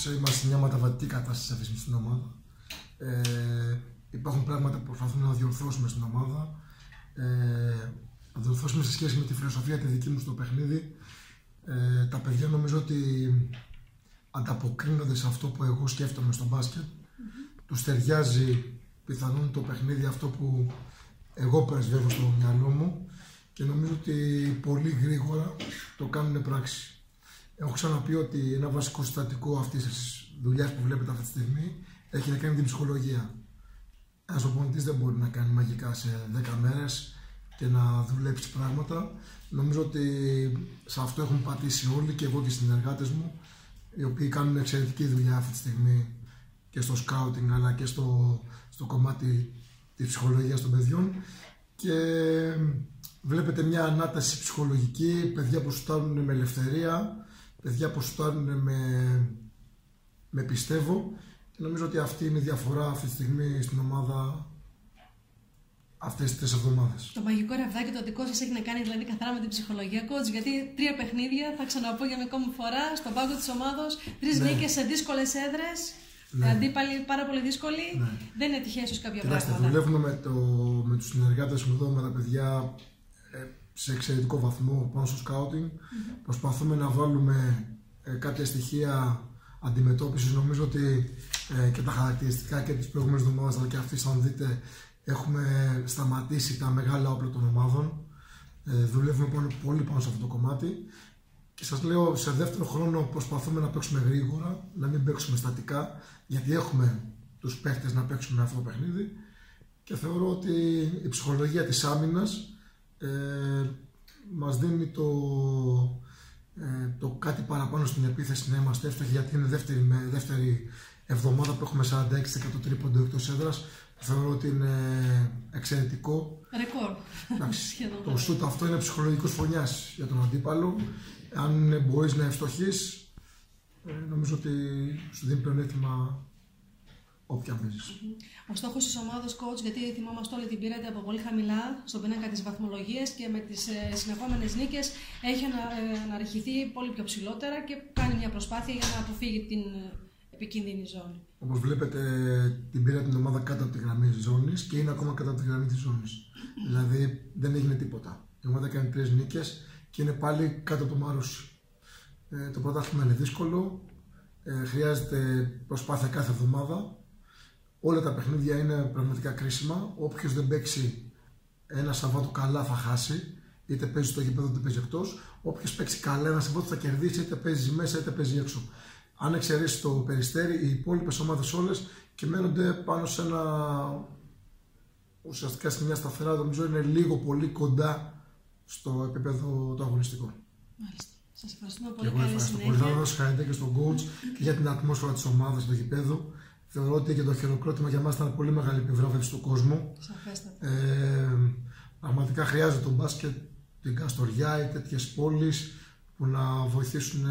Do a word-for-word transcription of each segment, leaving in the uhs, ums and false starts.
είμαστε σε μια μεταβατική κατάσταση αυτή στην ομάδα. Ε, υπάρχουν πράγματα που προσπαθούμε να διορθώσουμε στην ομάδα. Ε, να διορθώσουμε σε σχέση με τη φιλοσοφία τη δική μου στο παιχνίδι. Ε, τα παιδιά νομίζω ότι ανταποκρίνονται σε αυτό που εγώ σκέφτομαι στο μπάσκετ. Mm-hmm. Τους ταιριάζει πιθανόν το παιχνίδι αυτό που εγώ πρεσβεύω στο μυαλό μου και νομίζω ότι πολύ γρήγορα το κάνουν πράξη. Έχω ξαναπεί ότι ένα βασικό συστατικό αυτής της δουλειάς που βλέπετε αυτή τη στιγμή έχει να κάνει με την ψυχολογία. Ένας προπονητής δεν μπορεί να κάνει μαγικά σε δέκα μέρες και να δουλέψει πράγματα. Νομίζω ότι σε αυτό έχουν πατήσει όλοι και εγώ και οι συνεργάτες μου, οι οποίοι κάνουν εξαιρετική δουλειά αυτή τη στιγμή και στο σκάουτινγκ αλλά και στο, στο κομμάτι της ψυχολογίας των παιδιών. Και βλέπετε μια ανάταση ψυχολογική, παιδιά που σουτάρουν με ελευθερία, παιδιά που σουτάρουν με, με πιστεύω. Και νομίζω ότι αυτή είναι η διαφορά αυτή τη στιγμή στην ομάδα αυτές τις τρεις εβδομάδες. Το μαγικό ραβδάκι το δικό σας έχει να κάνει δηλαδή καθαρά με την ψυχολογία, coach, γιατί τρία παιχνίδια, θα ξαναπώ για μια ακόμη φορά, στον πάγκο της ομάδος, τρεις ναι. νίκες σε δύσκολες έδρες, ναι. αντίπαλοι πάρα πολύ δύσκολοι, ναι. δεν είναι τυχαία ίσως κάποια Κοιτάξτε, πράγματα. δουλεύουμε με, το, με τους συνεργάτες μου εδώ, με τα παιδιά ε, σε εξαιρετικό βαθμό πάνω στο σκάουτινγκ. Mm-hmm. Προσπαθούμε να βάλουμε ε, κάποια στοιχεία αντιμετώπισης. Νομίζω ότι ε, και τα χαρακτηριστικά και τις προηγούμενες εβδομάδες αλλά και αυτής, αν δείτε, έχουμε σταματήσει τα μεγάλα όπλα των ομάδων. Ε, δουλεύουμε πάνω, πολύ πάνω σε αυτό το κομμάτι. Και σας λέω, σε δεύτερο χρόνο προσπαθούμε να παίξουμε γρήγορα, να μην παίξουμε στατικά, γιατί έχουμε τους παίχτες να παίξουμε αυτό το παιχνίδι. Και θεωρώ ότι η ψυχολογία της άμυνας ε, μας δίνει το, ε, το κάτι παραπάνω στην επίθεση να είμαστε εύστοχοι, γιατί είναι δεύτερη, με, δεύτερη εβδομάδα που έχουμε σαράντα έξι τοις εκατό τρίποντο εκτός έδρας. Θεωρώ ότι είναι εξαιρετικό. Ρεκόρ. Το σούτ αυτό είναι ψυχολογικός φωνιάς για τον αντίπαλο. Αν μπορείς να ευστοχείς, νομίζω ότι σου δίνει πλεονέκτημα όποια παίζεις. Ο στόχος της ομάδας, coach, γιατί θυμόμαστε όλοι την πήρατε από πολύ χαμηλά στον πίνακα της βαθμολογίας και με τις συνεχόμενες νίκες έχει αναρριχηθεί πολύ πιο ψηλότερα και κάνει μια προσπάθεια για να αποφύγει την επικίνδυνη ζώνη. Όπως βλέπετε, την πήρα την ομάδα κάτω από τη γραμμή της ζώνης και είναι ακόμα κάτω από τη γραμμή της ζώνης. Δηλαδή δεν έγινε τίποτα. Η ομάδα κάνει τρεις νίκες και είναι πάλι κάτω από το Μαρούσι. Ε, το πρωτάθλημα είναι δύσκολο. Ε, χρειάζεται προσπάθεια κάθε εβδομάδα. Όλα τα παιχνίδια είναι πραγματικά κρίσιμα. Όποιος δεν παίξει ένα Σαββάτο καλά θα χάσει. Είτε παίζει στο γήπεδο είτε παίζει εκτός. Όποιος παίξει καλά ένα Σαββάτο θα κερδίσει, είτε παίζει μέσα είτε παίζει έξω. Αν εξαιρέσει το Περιστέρι, οι υπόλοιπες ομάδες όλες κυμαίνονται πάνω σε ένα, ουσιαστικά σε μια σταθερά, νομίζω είναι λίγο πολύ κοντά στο επίπεδο το αγωνιστικό. Μάλιστα. Σας ευχαριστούμε πολύ. Και εγώ ευχαριστώ πολύ. Θα δώσω χαρακτήρα και στον coach και για την ατμόσφαιρα της ομάδας στο γηπέδο. Θεωρώ ότι και το χειροκρότημα για μας ήταν πολύ μεγάλη επιβράβευση του κόσμου. Σαφέστατα. Ε, πραγματικά χρειάζεται το μπάσκετ, την Καστοριά ή τέτοιες πόλεις που να βοηθήσουν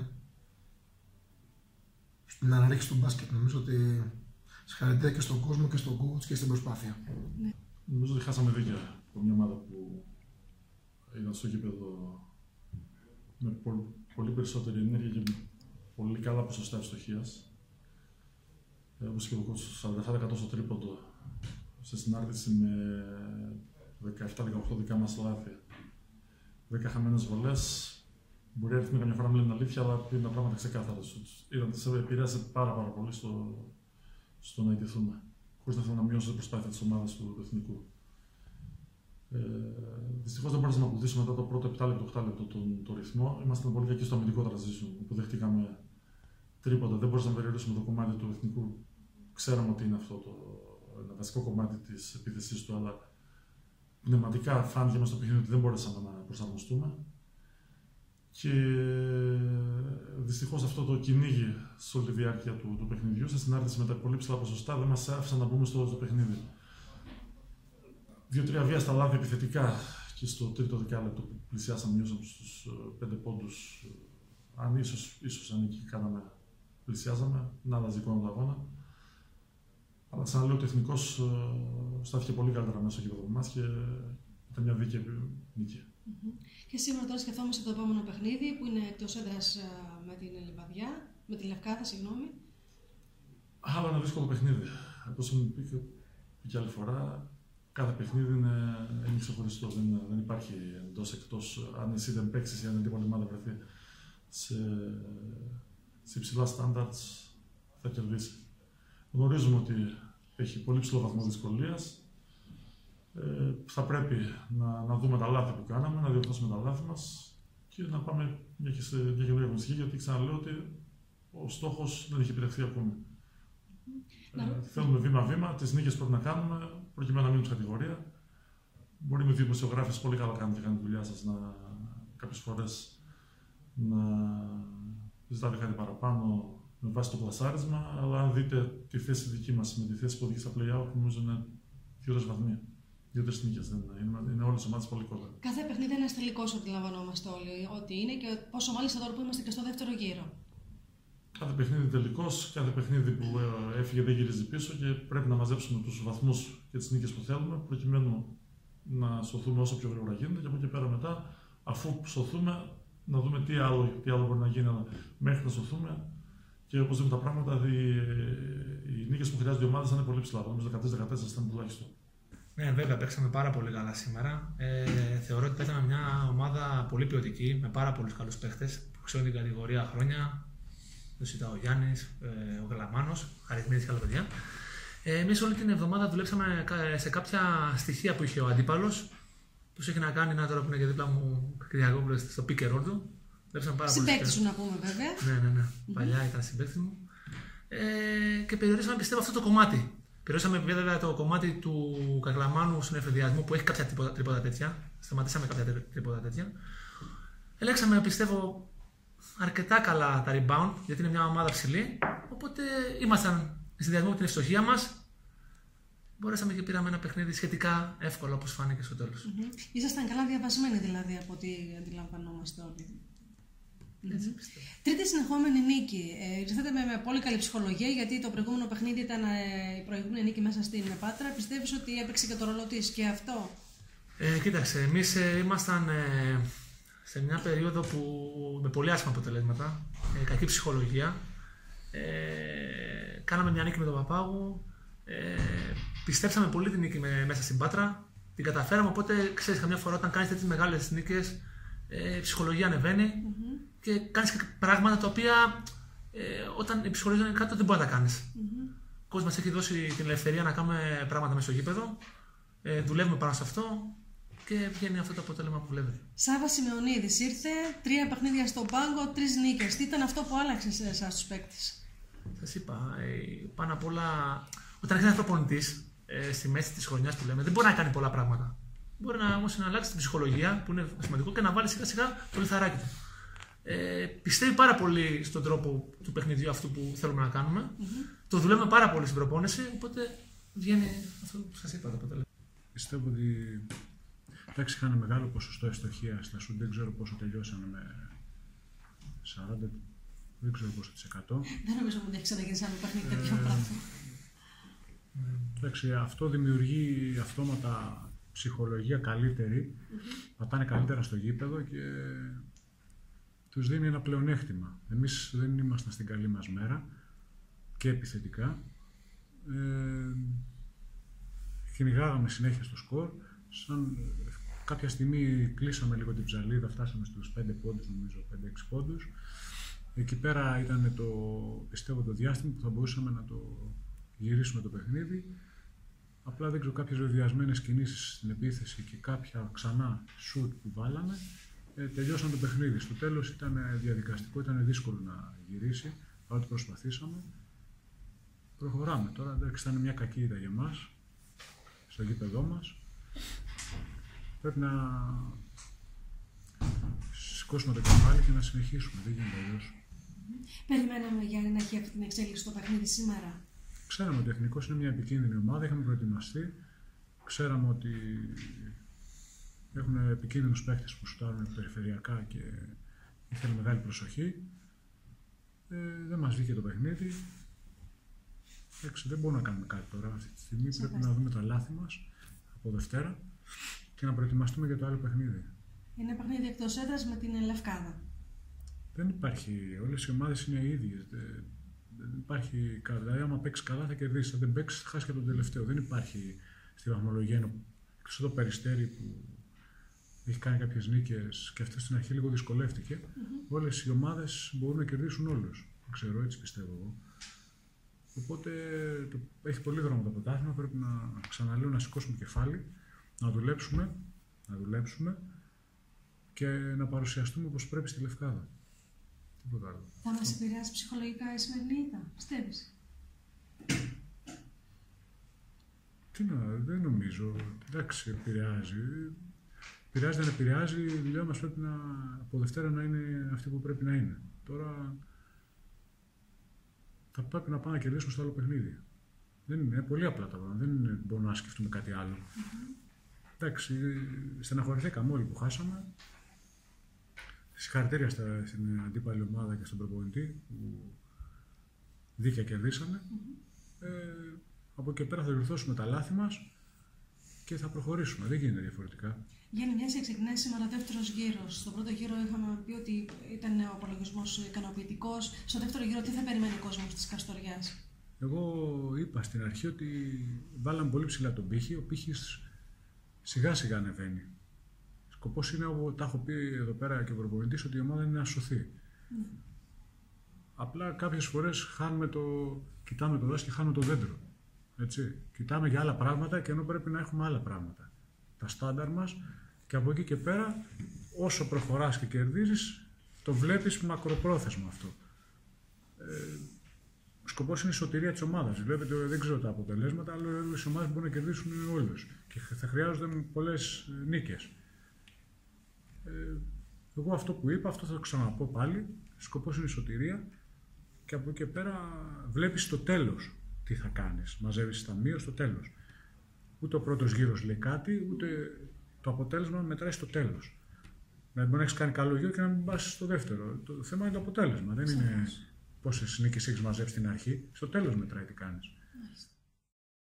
στην αναρρίχηση του μπάσκετ. Νομίζω ότι συγχαρητήρια και στον κόσμο και στον coach και στην προσπάθεια. Ναι. Νομίζω ότι χάσαμε δίκαια από μια ομάδα που ήταν στο γήπεδο με πολύ, πολύ περισσότερη ενέργεια και πολύ καλά ποσοστά ευστοχίας. Ε, όπως και ο coach, σαράντα επτά τοις εκατό στο τρίποντο σε συνάρτηση με δεκαεπτά δεκαοκτώ δικά μας λάθη. δέκα χαμένες βολές. Μπορεί οι αριθμοί καμιά φορά να λένε αλήθεια, αλλά είναι τα πράγματα ξεκάθαρα. Σε επηρέασε πάρα, πάρα πολύ στο, στο να ιτηθούμε. Χωρίς να θέλω να μειώσω την προσπάθεια της ομάδας του, του εθνικού. Ε, Δυστυχώς δεν μπορέσαμε να ακολουθήσουμε μετά το πρώτο επτά λεπτό, οκτώ λεπτό τον, τον ρυθμό. Ήμασταν πολύ κακοί στο αμυντικό transition που δεχτήκαμε τρίποντα. Δεν μπορούσαμε να περιορίσουμε το κομμάτι του εθνικού. Ξέραμε ότι είναι αυτό το ένα βασικό κομμάτι της επίθεσής του, αλλά πνευματικά φάνηκε μέσα στο παιχνίδι ότι δεν μπορέσαμε να προσαρμοστούμε. Και δυστυχώς αυτό το κυνήγι σε όλη τη διάρκεια του, του παιχνιδιού, σε συνάρτηση με τα πολύ ψηλά ποσοστά, δεν μας άφησαν να μπούμε στο, στο παιχνίδι. Δύο-τρία βία λάθη επιθετικά και στο τρίτο δεκάλεπτο που πλησιάσαμε, μειώσαμε στους πέντε πόντους. Αν ίσως, ίσως αν εκεί κάναμε, πλησιάζαμε, να άλλαζε εικόνα του αγώνα. Αλλά ξαναλέω ότι ο εθνικός στάθηκε πολύ καλύτερα μέσα στο γήπεδο μας και ήταν μια δίκαιη νίκη. Mm-hmm. Και σήμερα τώρα σκεφτόμαστε το επόμενο παιχνίδι που είναι εκτός έδρας με την Λιβαδιά. Με τη Λευκάδα, συγγνώμη. Άλλο ένα δύσκολο παιχνίδι. Όπως μου πει και άλλη φορά, κάθε παιχνίδι είναι, είναι ξεχωριστό. Δεν, δεν υπάρχει εντός εκτός. Αν εσύ δεν παίξεις ή αν η αντίπαλη ομάδα βρεθεί σε, σε υψηλά standards, θα κερδίσει. Γνωρίζουμε ότι έχει πολύ ψηλό βαθμό δυσκολίας. Ε, θα πρέπει να, να δούμε τα λάθη που κάναμε, να διορθώσουμε τα λάθη μας και να πάμε μια καινούργια αγωνιστική, γιατί ξαναλέω ότι ο στόχος δεν έχει επιτευχθεί ακόμη. Ε, θέλουμε βήμα-βήμα, τις νίκες πρέπει να κάνουμε προκειμένου να μείνουμε στην κατηγορία. Μπορεί με δύο δημοσιογράφες πολύ καλά κάνετε και κάνετε τη δουλειά σας να κάποιες φορές να ζητάτε κάτι παραπάνω με βάση το πλασάρισμα, αλλά αν δείτε τη θέση δική μας με τη θέση που οδηγεί στα play-out, νομίζω είναι δύο-τρεις βαθμοί. Δύο-τρεις νίκες δεν είναι, είναι όλες οι ομάδες πολύ κοντά. Κάθε παιχνίδι είναι ένας τελικός, αντιλαμβανόμαστε όλοι ότι είναι, και πόσο μάλιστα τώρα που είμαστε και στο δεύτερο γύρο. Κάθε παιχνίδι τελικός, κάθε παιχνίδι που έφυγε δεν γυρίζει πίσω και πρέπει να μαζέψουμε τους βαθμούς και τις νίκες που θέλουμε, προκειμένου να σωθούμε όσο πιο γρήγορα γίνεται και από εκεί πέρα μετά, αφού σωθούμε, να δούμε τι άλλο, τι άλλο μπορεί να γίνει μέχρι να σωθούμε. Και όπως δούμε τα πράγματα, οι, οι νίκες που χρειάζονται οι ομάδες θα είναι πολύ ψηλά. Νομίζω δεκατρία δεκατέσσερα ήταν τουλάχιστον. Ναι, βέβαια, παίξαμε πάρα πολύ καλά σήμερα. Ε, θεωρώ ότι παίξαμε μια ομάδα πολύ ποιοτική, με πάρα πολλούς καλούς παίχτες που ξέρουν την κατηγορία χρόνια. Το Σιτά ο Γιάννης, ε, ο Γαλαμάνος, αριθμίδες και άλλα παιδιά. Ε, εμείς όλη την εβδομάδα δουλέψαμε σε κάποια στοιχεία που είχε ο αντίπαλος. Τους έχει να κάνει, να τώρα που είναι και δίπλα μου, Κυριακόπουλος, στο pick and roll του. Συμπαίκτης σου να πούμε, βέβαια. Ναι, ναι, ναι. Mm-hmm. Παλιά ήταν συμπαίκτης μου. Ε, και περιορίσαμε, πιστεύω, αυτό το κομμάτι. Περιορίσαμε βέβαια το κομμάτι του Κακλαμάνου στον εφηδιασμό που έχει κάποια τρίποτα τέτοια. Σταματήσαμε κάποια τρίποτα τέτοια. Ελέγξαμε, πιστεύω, αρκετά καλά τα rebound, γιατί είναι μια ομάδα ψηλή. Οπότε ήμασταν σε συνδυασμό με την ευστοχία μας. Μπορέσαμε και πήραμε ένα παιχνίδι σχετικά εύκολο, όπως φάνηκε στο τέλος. Mm-hmm. Ήσασταν καλά διαβασμένοι δηλαδή, από ό,τι αντιλαμβανόμαστε όλοι. Έτσι, mm-hmm. Τρίτη συνεχόμενη νίκη. Ε, ήρθατε με, με πολύ καλή ψυχολογία, γιατί το προηγούμενο παιχνίδι ήταν ε, η προηγούμενη νίκη μέσα στην Πάτρα. Πιστεύεις ότι έπαιξε και το ρόλο της και αυτό? Ε, κοίταξε, εμείς ε, ήμασταν ε, σε μια περίοδο που με πολύ άσχημα αποτελέσματα, ε, κακή ψυχολογία. Ε, κάναμε μια νίκη με τον Παπάγου. Ε, πιστέψαμε πολύ την νίκη με, μέσα στην Πάτρα. Την καταφέραμε, οπότε ξέρεις, καμιά φορά όταν κάνεις τέτοιες μεγάλες νίκες, ε, η ψυχολογία ανεβαίνει mm-hmm. και κάνεις και πράγματα τα οποία ε, όταν η ψυχολογία είναι κάτω δεν μπορεί να τα κάνεις. Mm-hmm. Ο κόσμος μας έχει δώσει την ελευθερία να κάνουμε πράγματα μέσα στο γήπεδο. Ε, δουλεύουμε πάνω σε αυτό και βγαίνει αυτό το αποτέλεσμα που βλέπετε. Σάβα Σιμεωνίδης ήρθε, τρία παιχνίδια στον πάγκο, τρεις νίκες. Τι ήταν αυτό που άλλαξε σε εσάς τους παίκτες? Σας είπα, ε, πάνω απ' όλα, όταν έρχεται ένας προπονητής ε, στη μέση της χρονιάς που λέμε, δεν μπορεί να κάνει πολλά πράγματα. Μπορεί να, όμως να αλλάξει την ψυχολογία, που είναι σημαντικό, και να βάλει σιγά σιγά το λιθαράκι του. Ε, πιστεύει πάρα πολύ στον τρόπο του παιχνιδιού αυτού που θέλουμε να κάνουμε. Mm-hmm. Το δουλεύουμε πάρα πολύ στην προπόνηση, οπότε βγαίνει αυτό που σας είπα το αποτέλεσμα. Πιστεύω ότι εντάξει, είχαν μεγάλο ποσοστό ευστοχία στα σουτ, δεν ξέρω πόσο τελειώσανε με σαράντα, δεν ξέρω πόσο της εκατό. Δεν νομίζω ότι έχει ξαναγίνει σαν παιχνίδι τέτοιο πράγμα. Εντάξει, αυτό δημιουργεί αυτόματα ψυχολογία καλύτερη, mm-hmm. πατάνε καλύτερα στο γήπεδο και τους δίνει ένα πλεονέκτημα. Εμείς δεν ήμασταν στην καλή μας μέρα και επιθετικά. Ε, κυνηγάγαμε συνέχεια στο σκορ. Σαν κάποια στιγμή κλείσαμε λίγο την ψαλίδα, φτάσαμε στους πέντε πόντους, νομίζω, πέντε έξι πόντους. Εκεί πέρα ήταν το, πιστεύω, το διάστημα που θα μπορούσαμε να το γυρίσουμε το παιχνίδι. Απλά δεν ξέρω, κάποιες βεβαιασμένες κινήσεις στην επίθεση και κάποια ξανά σουτ που βάλαμε, ε, τελειώσαν το παιχνίδι. Στο τέλος ήταν διαδικαστικό, ήταν δύσκολο να γυρίσει, αλλά το προσπαθήσαμε. Προχωράμε τώρα, εντάξει, ήταν μια κακή ήττα για μας, στο γήπεδό μας. Πρέπει να σηκώσουμε το κεφάλι και να συνεχίσουμε, δεν γίνεται αλλιώς. Περιμέναμε, Γιάννη, να έχει αυτή την εξέλιξη στο παιχνίδι σήμερα. Ξέραμε ότι ο Εθνικός είναι μια επικίνδυνη ομάδα, είχαμε προετοιμαστεί. Ξέραμε ότι έχουν επικίνδυνους παίκτες που σουτάρουν περιφερειακά και ήθελε μεγάλη προσοχή. Ε, δεν μας βγήκε το παιχνίδι. Εντάξει, δεν μπορούμε να κάνουμε κάτι τώρα. Αυτή τη στιγμή πρέπει να δούμε τα λάθη μας από Δευτέρα και να προετοιμαστούμε για το άλλο παιχνίδι. Είναι παιχνίδι εκτός έδρας με την Λευκάδα. Δεν υπάρχει. Όλες οι ομάδες είναι οι ίδιες. Δεν, δεν υπάρχει. Δηλαδή, άμα παίξει καλά θα κερδίσει. Αν δεν παίξει, θα χάσει και τον τελευταίο. Δεν υπάρχει στη βαθμολογία. Εκτός από το Περιστέρι που έχει κάνει κάποιες νίκες και αυτό στην αρχή λίγο δυσκολεύτηκε. Mm-hmm. Όλες οι ομάδες μπορούν να κερδίσουν όλους. Δεν ξέρω, έτσι πιστεύω εγώ. Οπότε το, έχει πολύ δρόμο το πρωτάθλημα. Πρέπει να ξαναλέω να σηκώσουμε κεφάλι, να δουλέψουμε, να δουλέψουμε και να παρουσιαστούμε όπως πρέπει στη Λευκάδα. Τίποτα άλλο. Θα μας επηρεάσει ψυχολογικά η σημερινή ήττα, πιστεύεις? Τι να, δεν νομίζω. Εντάξει, επηρεάζει. Επηρεάζει, δεν επηρεάζει. Η δουλειά μας πρέπει να, από Δευτέρα να είναι αυτή που πρέπει να είναι. Τώρα θα πρέπει να πάμε να κερδίσουμε στο άλλο παιχνίδι. Δεν είναι πολύ απλά τα πράγματα. Δεν είναι, μπορούμε να σκεφτούμε κάτι άλλο. Mm-hmm. Εντάξει, στεναχωρηθήκαμε όλοι που χάσαμε. Συγχαρητήρια στην αντίπαλη ομάδα και στον προπονητή που δίκαια κερδίσαμε. Mm-hmm. Ε, από εκεί πέρα θα διορθώσουμε τα λάθη μας και θα προχωρήσουμε. Δεν γίνεται διαφορετικά. Γιάννη, μια και ξεκινάει σήμερα ο δεύτερος γύρος. Στον πρώτο γύρο είχαμε πει ότι ήταν ο απολογισμός ικανοποιητικός. Στο δεύτερο γύρο, τι θα περιμένει ο κόσμος της Καστοριάς? Εγώ είπα στην αρχή ότι βάλαμε πολύ ψηλά τον πύχη. Ο πύχης σιγά σιγά ανεβαίνει. Σκοπός είναι, όπως τα έχω πει εδώ πέρα και ο προπονητής, ότι η ομάδα είναι να σωθεί. Mm. Απλά κάποιες φορές χάνουμε το, κοιτάμε το δάση και χάνουμε το δέντρο. Έτσι. Κοιτάμε για άλλα πράγματα και ενώ πρέπει να έχουμε άλλα πράγματα. Τα στάνταρ μας και από εκεί και πέρα, όσο προχωράς και κερδίζεις, το βλέπεις μακροπρόθεσμα αυτό. Ε, ο σκοπός είναι η σωτηρία της ομάδας. Βλέπετε, δεν ξέρω τα αποτελέσματα, αλλά όλες οι ομάδες μπορούν να κερδίσουν όλες και θα χρειάζονται πολλές νίκες. Ε, εγώ αυτό που είπα, αυτό θα το ξαναπώ πάλι. Σκοπός είναι η σωτηρία και από εκεί και πέρα βλέπεις το τέλος τι θα κάνεις. Μαζεύεις ταμείο στο τέλος. Ούτε ο πρώτος γύρος λέει κάτι, ούτε το αποτέλεσμα μετράει στο τέλος. Δηλαδή, μπορεί να έχεις κάνει καλό γύρο και να μην πας στο δεύτερο. Το θέμα είναι το αποτέλεσμα. Δεν είναι πόσες νίκες έχεις μαζέψει στην αρχή. Στο τέλος μετράει τι κάνεις.